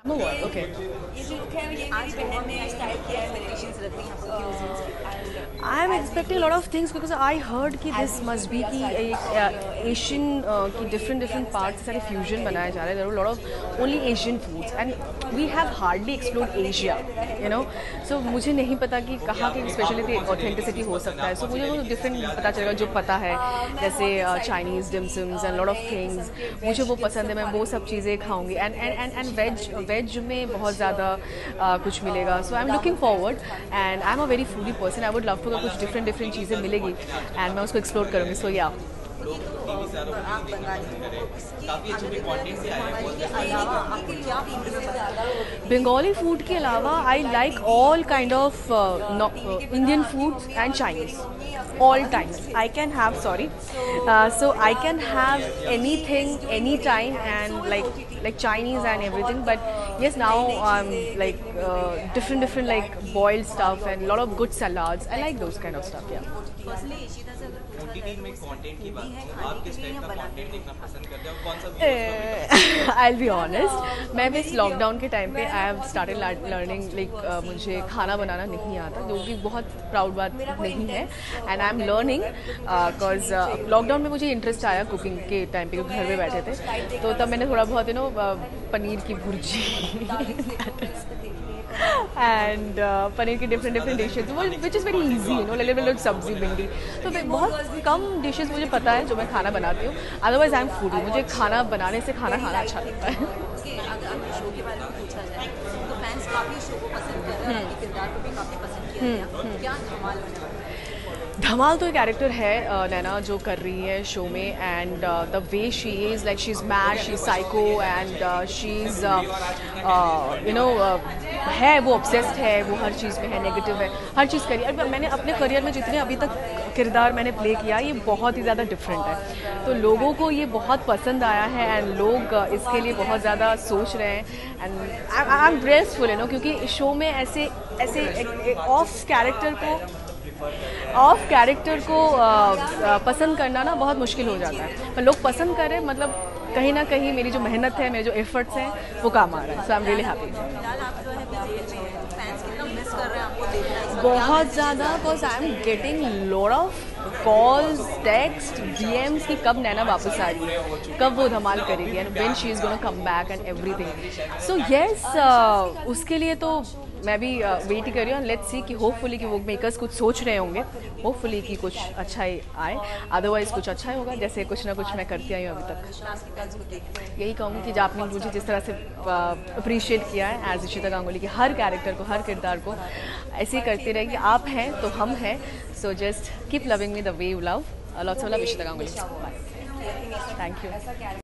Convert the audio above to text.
Know what okay ये जो look है ये मेरी बहन ने स्टाइल किया है वेरिएशंस रखी हैं आपको क्यूजीन्स की I am expecting lot of things because I heard कि दिस मस्ट बी कि एक एशियन की डिफरेंट डिफरेंट पार्ट से सारे फ्यूजन बनाया जा रहा है. There are lot of only Asian foods and we have hardly explored Asia you know. So मुझे नहीं पता कि कहाँ की स्पेशलिटी ऑथेंटिसिटी हो सकता है. सो मुझे वो डिफरेंट पता चलेगा जो पता है, जैसे Chinese dimsums and lot of things मुझे वो पसंद है. मैं वो सब चीज़ें खाऊंगी एंड एंड एंड वेज में बहुत ज़्यादा कुछ मिलेगा. So I am looking forward and I am a very foodie person. I would love to कुछ डिफरेंट डिफरेंट चीज़ें मिलेगी एंड मैं उसको एक्सप्लोर करूँगी. सो या बंगाली फूड के अलावा I like all kind of Indian food and Chinese all times. I can have so I can have anything anytime and like Chinese and everything, but yes, now I'm like different like boiled stuff and a lot of good salads. I like those kind of stuff. Yeah. I'll be honest, मैं भी इस lockdown के time पे I have started learning like मुझे खाना बनाना नहीं आता, जो कि बहुत प्राउड बात नहीं है. And I am learning because lockdown में मुझे इंटरेस्ट आया कुकिंग के टाइम पे, घर में बैठे थे तो तब मैंने थोड़ा बहुत पनीर की भुर्जी एंड पनीर की different dishes which is very easy little sabzi bhindi. तो बहुत कम डिशेज मुझे पता है जो मैं खाना बनाती हूँ. Otherwise I am foodie. मुझे खाना बनाने से खाना खाना अच्छा लगता है. अगर शो के बारे में पूछा जाए तो फैंस काफ़ी शो को पसंद कर रहे हैं, आपके किरदार को भी काफ़ी पसंद किया गया. क्या धमाल होने वाला है? धमाल तो एक कैरेक्टर है नैना जो कर रही है शो में. And the way she is like she is mad, she is psycho and she is है वो ऑब्सेस्ड है, वो हर चीज़ में है, नेगेटिव है, हर चीज़ करियर. मैंने अपने करियर में जितने अभी तक किरदार मैंने प्ले किया ये बहुत ही ज़्यादा डिफरेंट है. तो लोगों को ये बहुत पसंद आया है एंड लोग इसके लिए बहुत ज़्यादा सोच रहे हैं. एंड आई एम ग्रेसफुल क्योंकि शो में ऐसे ऑफ कैरेक्टर को पसंद करना ना बहुत मुश्किल हो जाता है. पर लोग पसंद करें मतलब कहीं ना कहीं मेरी जो मेहनत है, मेरे जो एफर्ट्स हैं वो काम आ रहा है. So I am really happy. बहुत ज़्यादा because I am getting lot of calls, text, DMs कि कब नैना वापस आ रही है, कब वो धमाल करेगी and when she is gonna come back and everything. So yes, उसके लिए तो मैं भी वेट ही कर रही हूँ. लेट्स सी कि होपफुली कि वो मेकर्स कुछ सोच रहे होंगे, होपफुली कि कुछ अच्छा ही आए. अदरवाइज कुछ अच्छा ही होगा, जैसे कुछ ना कुछ मैं करती आई हूँ अभी तक. यही कहूँगी कि आपने मुझे जिस तरह से अप्रिशिएट किया है एज इशिता गांगुली की हर कैरेक्टर को, हर किरदार को, ऐसे ही करते रहे कि आप हैं तो हम हैं. So just keep loving me the way you love. Lots of love, Ishita Ganguly. Thank you.